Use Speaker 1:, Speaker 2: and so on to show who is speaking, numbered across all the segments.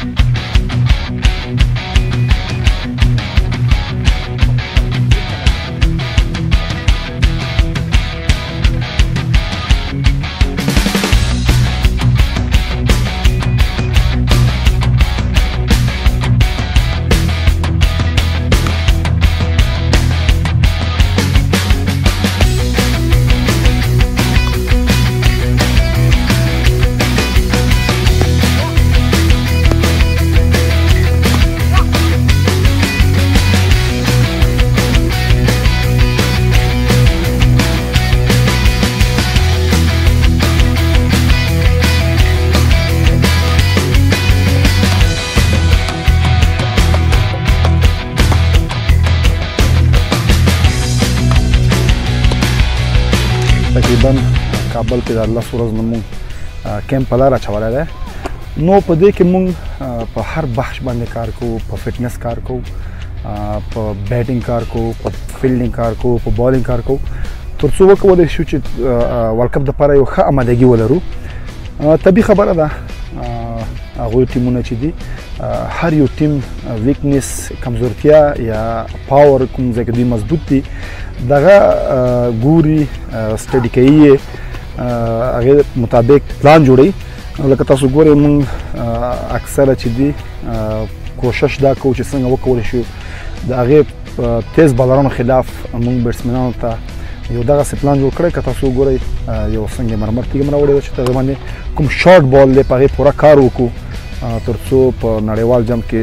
Speaker 1: تقریبا کابل کې د 10 ورځې موږ کیمپ لاره اچولی دی نو په دې کې موږ په هر بخش باندې کار کوو په فټنس کار کوو په بیټینګ کار کوو په فیلډینګ کار کوو په بالینګ کار کوو تر څو وکولی شو چې ورلډ کپ دپاره یو ښه آمادګي ولرو طبیعي خبره ده هغوی ټیمونه چې دي هر یو ټیم ویکنس کمزورتیا یا پاور کوم ځای کې دوی مضبوط دي دغه ګوري سټډي کوي هغې مطابق پلان جوړوي لکه تاسو ګورئ موږ اکثره چې دي کوشش دا کوو چې څنګه وکولی شو د هغې تیز بالرانو خلاف موږ بیټسمنانو ته یو دغسې پلان جوړ کړی که تاسو وګورئ یو سنگ مرمر تیږه م راوړې ده چې په هغې باندې کوم شارټ بال دی په هغې پوره کار وکړو تر څو په نړیوال جام کې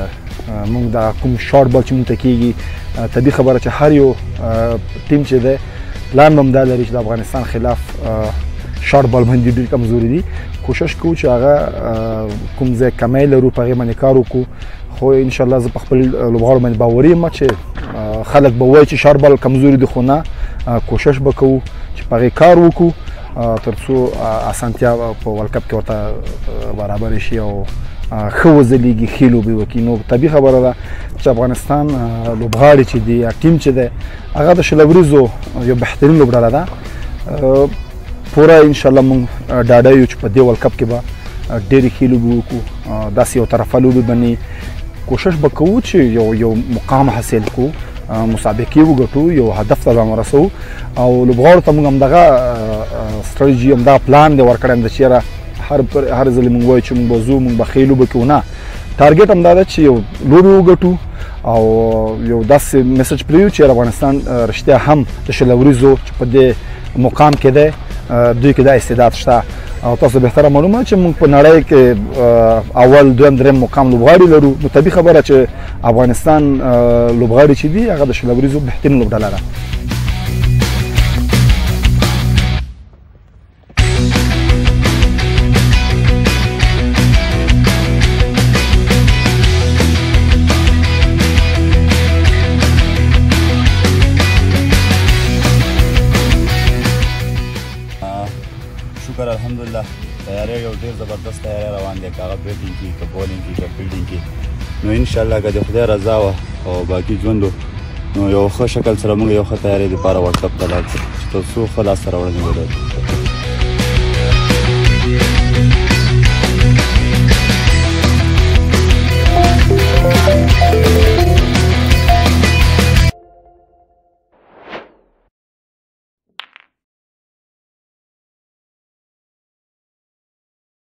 Speaker 1: موږ دا کوم شارټ بال چې موږ ته کېږي طبیعي خبره چې هر یو ټیم چې دی پلان به هم دا لري چې د افغانستان خلاف شارټ بال باندې ډېر کمزوري دي کوشش کوو چې هغه کوم ځای کمی لرو په هغې باندې کار وکړو خو انشاءالله زه په خپل لوبغاړو باندې باوري یم چې خلک به وایي چې شارټ بال کمزوري دي خو نه کوشش به کوو چې په هغې کار وکړو تر څو اسانتیا په ورلډ کپ کې ورته برابر شي او ښه وځلیږي ښې لوبې وکړي نو طبیعي خبره ده چې افغانستان لوبغاړي چې دي یا ټیم چې دی هغه د شل وریځو یو بهترین لوبډله ده پوره انشاءالله موږ ډاډه یو چې په دې ورلډ کپ کې به ډېرې ښې لوبې وکړو داسې یو طرفه لوبې باندې کوشش به کوو چې یو مقام حاصل کړو مسابقې وګټو یو هدف ته ځان ورسوو او لوبغاړو ته موږ همدغه سټراتیجي همدغه پلان دی ورکړی دی چې یاره هر ځلې موږ وایو چې موږ به ځو موږ به ښې لوبه کوو نه ټارګېټ همدا ده چې یو لوبې وګټو او یو داسې میسج پرېږدو چې افغانستان رښتیا هم د شل وریځو چې په دې مقام کې دی دوی کې دا استعداد شته او تاسو بهتره معلومه چې موږ په نړۍ کې اول دویم دریم مقام لوبغاړي لرو نو طبیعي خبره چې افغانستان لوبغاړي چې دي هغه د شل وریځو بهترین لوبډله ده
Speaker 2: الحمدلله تیاری یو ډیر زبردست تیاری روان دی که هغه بیټینګ کې که بالینګ کې که فیلډینګ کې نو انشاءالله که د خدای رضا وه او باقي ژوند نو یو ښه شکل سره موږ یو ښه تیاری دپاره ورلډ کپ ته لاړ شو چې تر څو ښه لاسته راوړنې ولرو